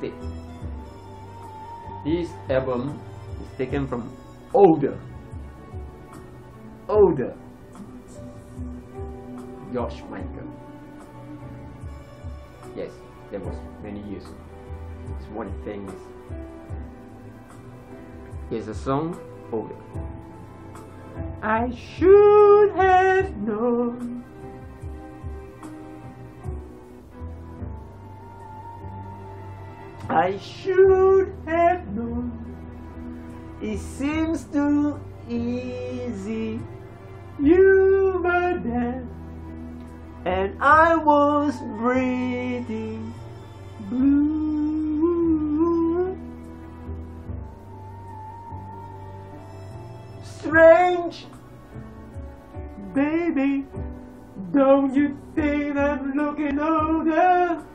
Twisted. This album is taken from older George Michael. Yes, that was many years ago. It's one thing is, here's a song, Older. I should have known. I should have known. It seems too easy. You were there, and I was breathing blue. Strange, baby, don't you think I'm looking older?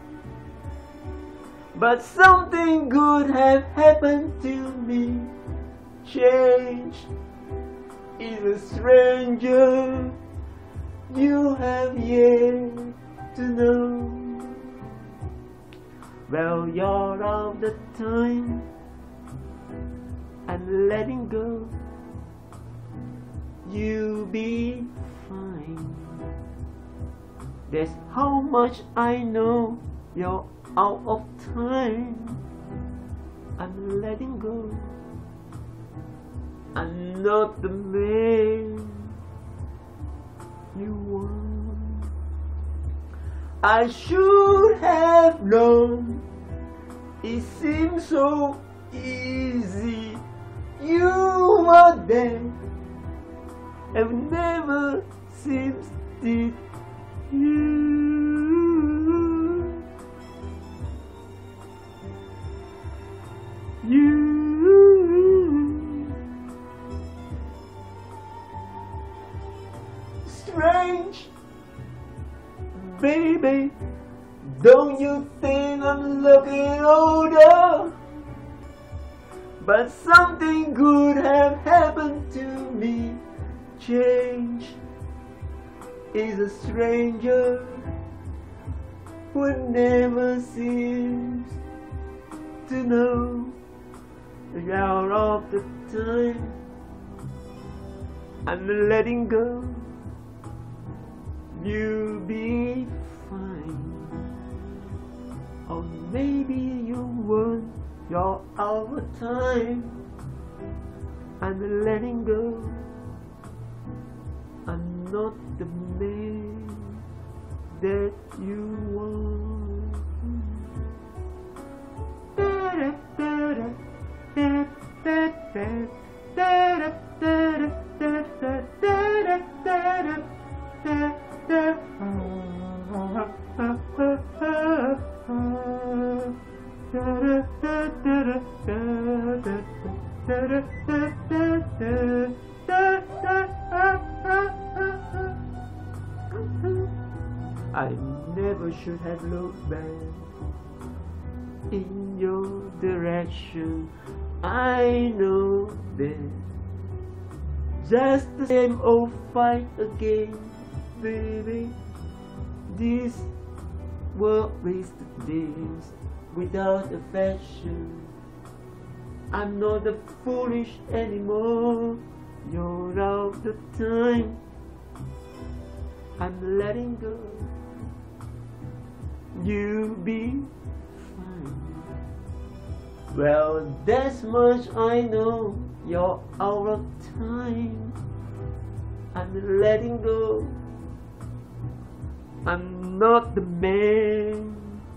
But something good have happened to me. Change is a stranger you have yet to know. Well, you're of the time I'm letting go. You'll be fine. That's how much I know. You're out of time. I'm letting go. I'm not the man you want. I should have known. It seems so easy. You were there, and never seems did you. Strange, baby, don't you think I'm looking older? But something good have happened to me. Change is a stranger who never seems to know. The hour of the time I'm letting go. You'll be fine. Or maybe you won't. You're out of time. I'm letting go. I'm not the man that you want. I never should have looked back in your direction. I know that just the same old fight again, baby. This world wasted days without affection. I'm not the foolish anymore. You're out of time. I'm letting go. You'll be fine. Well, that's much I know. You're out of time. I'm letting go. I'm not the man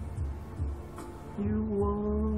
you want.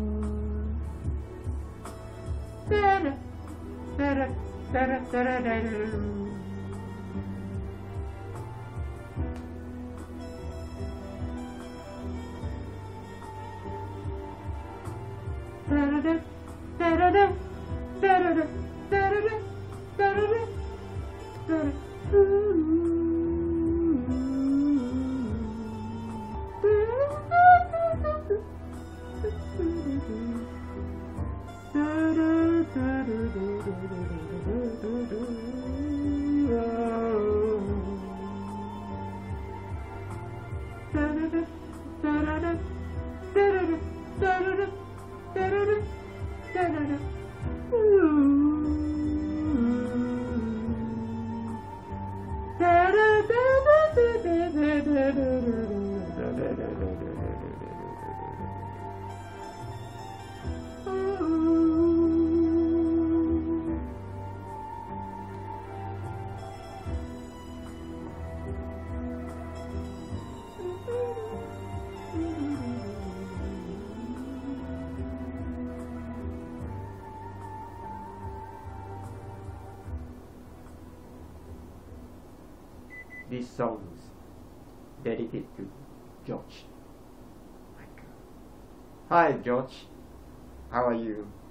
This song is dedicated to George. Hi George, how are you?